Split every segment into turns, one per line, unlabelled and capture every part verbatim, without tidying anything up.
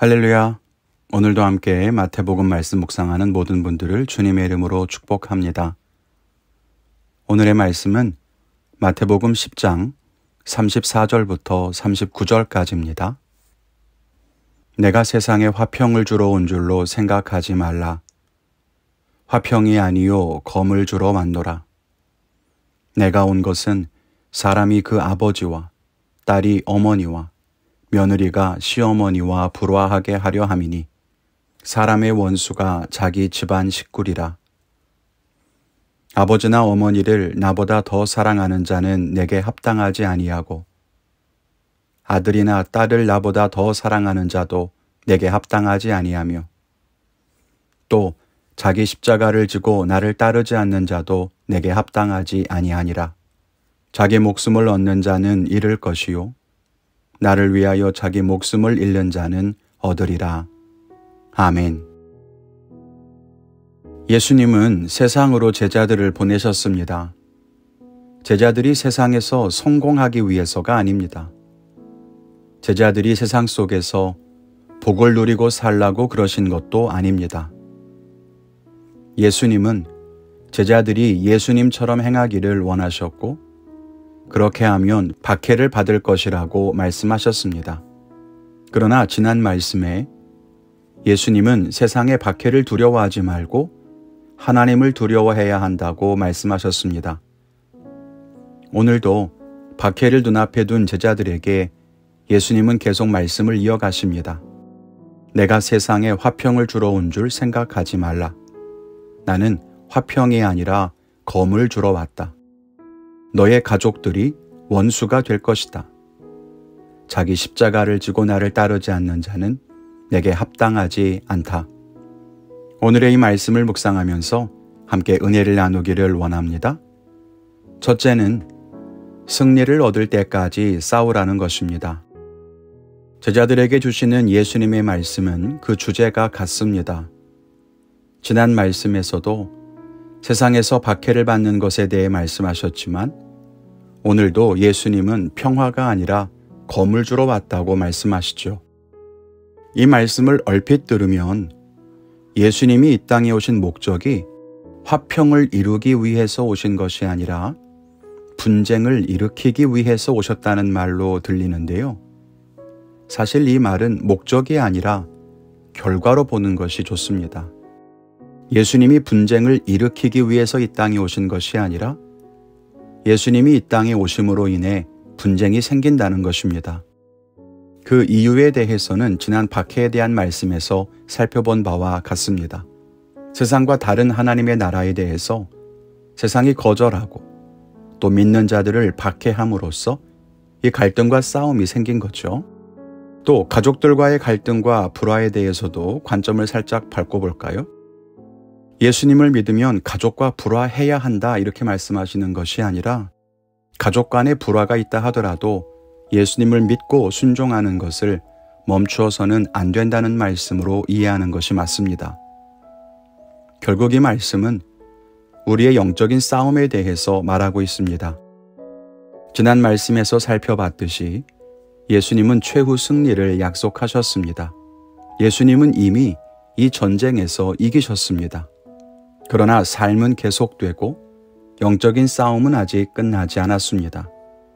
할렐루야. 오늘도 함께 마태복음 말씀 묵상하는 모든 분들을 주님의 이름으로 축복합니다. 오늘의 말씀은 마태복음 십 장 삼십사 절부터 삼십구 절까지입니다. 내가 세상에 화평을 주러 온 줄로 생각하지 말라. 화평이 아니요 검을 주러 왔노라. 내가 온 것은 사람이 그 아버지와 딸이 어머니와 며느리가 시어머니와 불화하게 하려 함이니 사람의 원수가 자기 집안 식구리라. 아버지나 어머니를 나보다 더 사랑하는 자는 내게 합당하지 아니하고 아들이나 딸을 나보다 더 사랑하는 자도 내게 합당하지 아니하며 또 자기 십자가를 지고 나를 따르지 않는 자도 내게 합당하지 아니하니라. 자기 목숨을 얻는 자는 잃을 것이요 나를 위하여 자기 목숨을 잃는 자는 얻으리라. 아멘. 예수님은 세상으로 제자들을 보내셨습니다. 제자들이 세상에서 성공하기 위해서가 아닙니다. 제자들이 세상 속에서 복을 누리고 살라고 그러신 것도 아닙니다. 예수님은 제자들이 예수님처럼 행하기를 원하셨고 그렇게 하면 박해를 받을 것이라고 말씀하셨습니다. 그러나 지난 말씀에 예수님은 세상의 박해를 두려워하지 말고 하나님을 두려워해야 한다고 말씀하셨습니다. 오늘도 박해를 눈앞에 둔 제자들에게 예수님은 계속 말씀을 이어가십니다. 내가 세상에 화평을 주러 온 줄 생각하지 말라. 나는 화평이 아니라 검을 주러 왔다. 너의 가족들이 원수가 될 것이다. 자기 십자가를 지고 나를 따르지 않는 자는 내게 합당하지 않다. 오늘의 이 말씀을 묵상하면서 함께 은혜를 나누기를 원합니다. 첫째는 승리를 얻을 때까지 싸우라는 것입니다. 제자들에게 주시는 예수님의 말씀은 그 주제가 같습니다. 지난 말씀에서도 세상에서 박해를 받는 것에 대해 말씀하셨지만 오늘도 예수님은 평화가 아니라 검을 주러 왔다고 말씀하시죠. 이 말씀을 얼핏 들으면 예수님이 이 땅에 오신 목적이 화평을 이루기 위해서 오신 것이 아니라 분쟁을 일으키기 위해서 오셨다는 말로 들리는데요. 사실 이 말은 목적이 아니라 결과로 보는 것이 좋습니다. 예수님이 분쟁을 일으키기 위해서 이 땅에 오신 것이 아니라 예수님이 이 땅에 오심으로 인해 분쟁이 생긴다는 것입니다. 그 이유에 대해서는 지난 박해에 대한 말씀에서 살펴본 바와 같습니다. 세상과 다른 하나님의 나라에 대해서 세상이 거절하고 또 믿는 자들을 박해함으로써 이 갈등과 싸움이 생긴 거죠. 또 가족들과의 갈등과 불화에 대해서도 관점을 살짝 밟고 볼까요? 예수님을 믿으면 가족과 불화해야 한다 이렇게 말씀하시는 것이 아니라 가족 간에 불화가 있다 하더라도 예수님을 믿고 순종하는 것을 멈추어서는 안 된다는 말씀으로 이해하는 것이 맞습니다. 결국 이 말씀은 우리의 영적인 싸움에 대해서 말하고 있습니다. 지난 말씀에서 살펴봤듯이 예수님은 최후 승리를 약속하셨습니다. 예수님은 이미 이 전쟁에서 이기셨습니다. 그러나 삶은 계속되고 영적인 싸움은 아직 끝나지 않았습니다.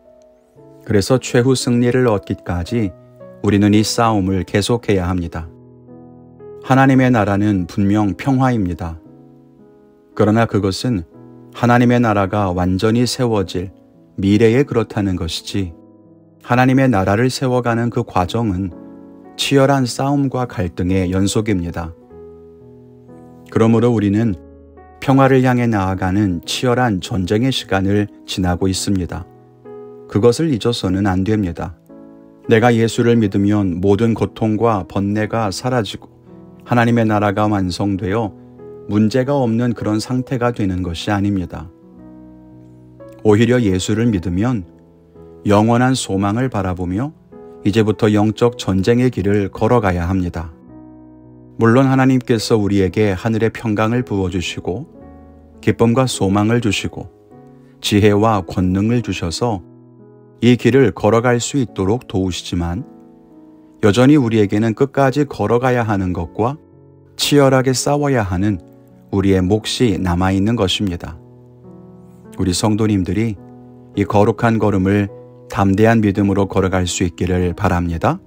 그래서 최후 승리를 얻기까지 우리는 이 싸움을 계속해야 합니다. 하나님의 나라는 분명 평화입니다. 그러나 그것은 하나님의 나라가 완전히 세워질 미래에 그렇다는 것이지 하나님의 나라를 세워가는 그 과정은 치열한 싸움과 갈등의 연속입니다. 그러므로 우리는 평화를 향해 나아가는 치열한 전쟁의 시간을 지나고 있습니다. 그것을 잊어서는 안 됩니다. 내가 예수를 믿으면 모든 고통과 번뇌가 사라지고 하나님의 나라가 완성되어 문제가 없는 그런 상태가 되는 것이 아닙니다. 오히려 예수를 믿으면 영원한 소망을 바라보며 이제부터 영적 전쟁의 길을 걸어가야 합니다. 물론 하나님께서 우리에게 하늘의 평강을 부어주시고 기쁨과 소망을 주시고 지혜와 권능을 주셔서 이 길을 걸어갈 수 있도록 도우시지만 여전히 우리에게는 끝까지 걸어가야 하는 것과 치열하게 싸워야 하는 우리의 몫이 남아있는 것입니다. 우리 성도님들이 이 거룩한 걸음을 담대한 믿음으로 걸어갈 수 있기를 바랍니다.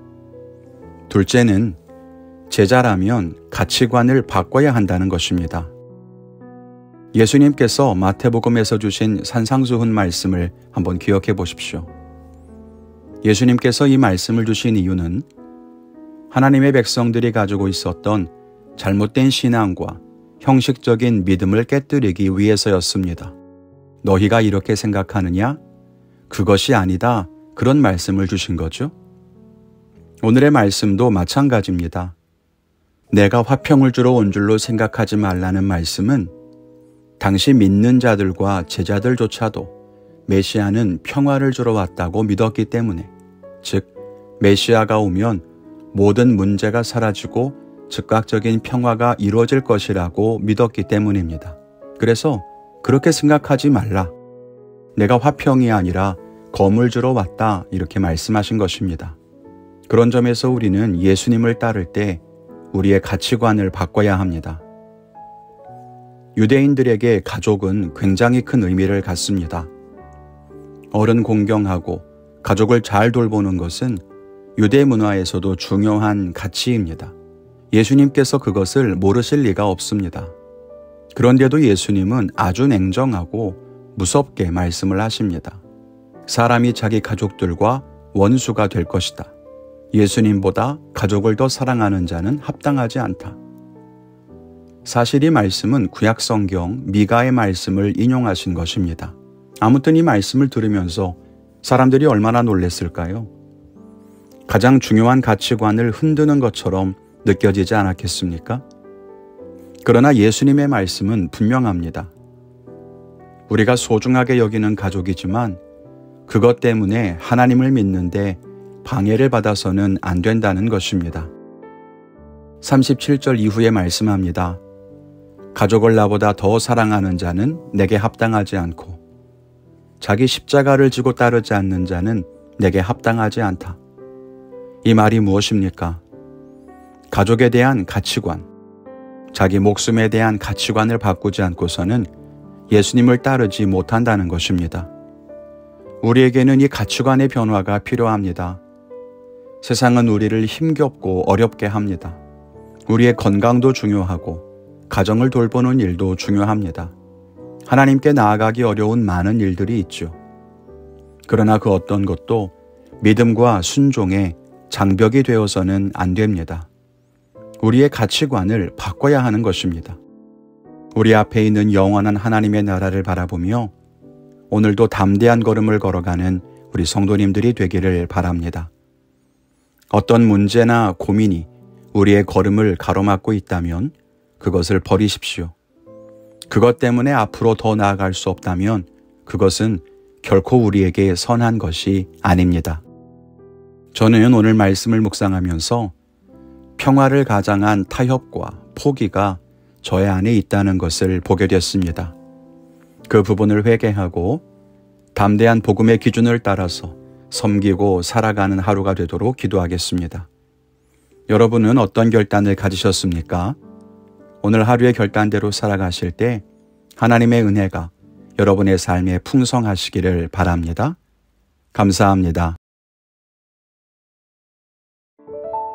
둘째는 제자라면 가치관을 바꿔야 한다는 것입니다. 예수님께서 마태복음에서 주신 산상수훈 말씀을 한번 기억해 보십시오. 예수님께서 이 말씀을 주신 이유는 하나님의 백성들이 가지고 있었던 잘못된 신앙과 형식적인 믿음을 깨뜨리기 위해서였습니다. 너희가 이렇게 생각하느냐? 그것이 아니다. 그런 말씀을 주신 거죠. 오늘의 말씀도 마찬가지입니다. 내가 화평을 주러 온 줄로 생각하지 말라는 말씀은 당시 믿는 자들과 제자들조차도 메시아는 평화를 주러 왔다고 믿었기 때문에, 즉 메시아가 오면 모든 문제가 사라지고 즉각적인 평화가 이루어질 것이라고 믿었기 때문입니다. 그래서 그렇게 생각하지 말라. 내가 화평이 아니라 검을 주러 왔다, 이렇게 말씀하신 것입니다. 그런 점에서 우리는 예수님을 따를 때 우리의 가치관을 바꿔야 합니다. 유대인들에게 가족은 굉장히 큰 의미를 갖습니다. 어른 공경하고 가족을 잘 돌보는 것은 유대 문화에서도 중요한 가치입니다. 예수님께서 그것을 모르실 리가 없습니다. 그런데도 예수님은 아주 냉정하고 무섭게 말씀을 하십니다. 사람이 자기 가족들과 원수가 될 것이다. 예수님보다 가족을 더 사랑하는 자는 합당하지 않다. 사실 이 말씀은 구약성경 미가의 말씀을 인용하신 것입니다. 아무튼 이 말씀을 들으면서 사람들이 얼마나 놀랐을까요? 가장 중요한 가치관을 흔드는 것처럼 느껴지지 않았겠습니까? 그러나 예수님의 말씀은 분명합니다. 우리가 소중하게 여기는 가족이지만 그것 때문에 하나님을 믿는데 방해를 받아서는 안 된다는 것입니다. 삼십칠 절 이후에 말씀합니다. 가족을 나보다 더 사랑하는 자는 내게 합당하지 않고 자기 십자가를 지고 따르지 않는 자는 내게 합당하지 않다. 이 말이 무엇입니까? 가족에 대한 가치관, 자기 목숨에 대한 가치관을 바꾸지 않고서는 예수님을 따르지 못한다는 것입니다. 우리에게는 이 가치관의 변화가 필요합니다. 세상은 우리를 힘겹고 어렵게 합니다. 우리의 건강도 중요하고 가정을 돌보는 일도 중요합니다. 하나님께 나아가기 어려운 많은 일들이 있죠. 그러나 그 어떤 것도 믿음과 순종의 장벽이 되어서는 안 됩니다. 우리의 가치관을 바꿔야 하는 것입니다. 우리 앞에 있는 영원한 하나님의 나라를 바라보며 오늘도 담대한 걸음을 걸어가는 우리 성도님들이 되기를 바랍니다. 어떤 문제나 고민이 우리의 걸음을 가로막고 있다면 그것을 버리십시오. 그것 때문에 앞으로 더 나아갈 수 없다면 그것은 결코 우리에게 선한 것이 아닙니다. 저는 오늘 말씀을 묵상하면서 평화를 가장한 타협과 포기가 저의 안에 있다는 것을 보게 됐습니다. 그 부분을 회개하고 담대한 복음의 기준을 따라서 섬기고 살아가는 하루가 되도록 기도하겠습니다. 여러분은 어떤 결단을 가지셨습니까? 오늘 하루의 결단대로 살아가실 때 하나님의 은혜가 여러분의 삶에 풍성하시기를 바랍니다. 감사합니다.